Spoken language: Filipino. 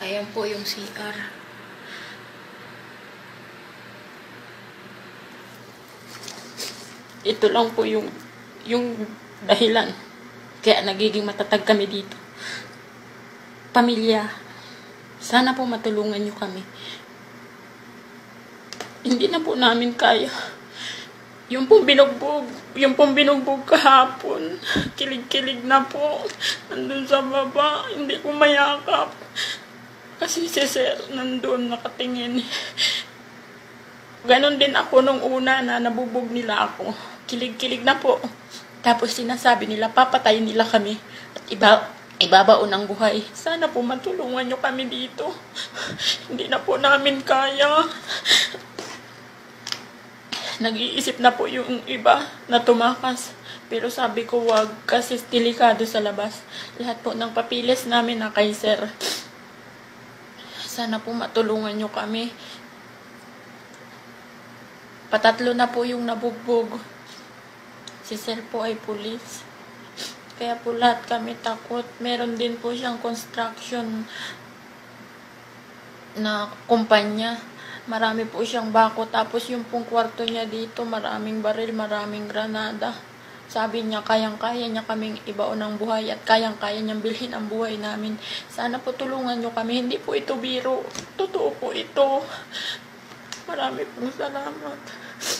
Ayan po yung CR. Ito lang po yung dahilan kaya nagiging matatag kami dito. Pamilya, sana po matulungan nyo kami. Hindi na po namin kaya. Yung pong binugbog kahapon, kilig-kilig na po. Nandun sa baba, hindi ko mayakap. Kasi si Sir nandun nakatingin. Ganon din ako nung una na nabubog nila ako. Kilig-kilig na po. Tapos sinasabi nila, papatayin nila kami. At ibabaon ang buhay. Sana po matulungan nyo kami dito. Hindi na po namin kaya. Nag-iisip na po yung iba na tumakas. Pero sabi ko wag kasi delikado sa labas. Lahat po ng papilis namin na kay Sir. Sana po matulungan nyo kami. Patatlo na po yung nabugbog. Si Sir po ay pulis. Kaya po lahat kami takot. Meron din po siyang construction na kumpanya. Marami po siyang bako. Tapos yung pong kwarto niya dito, maraming baril, maraming granada. Sabi niya, kayang-kaya niya kaming ibaon ng buhay at kayang-kaya niyang bilhin ang buhay namin. Sana po tulungan niyo kami. Hindi po ito biro. Totoo po ito. Marami pong salamat.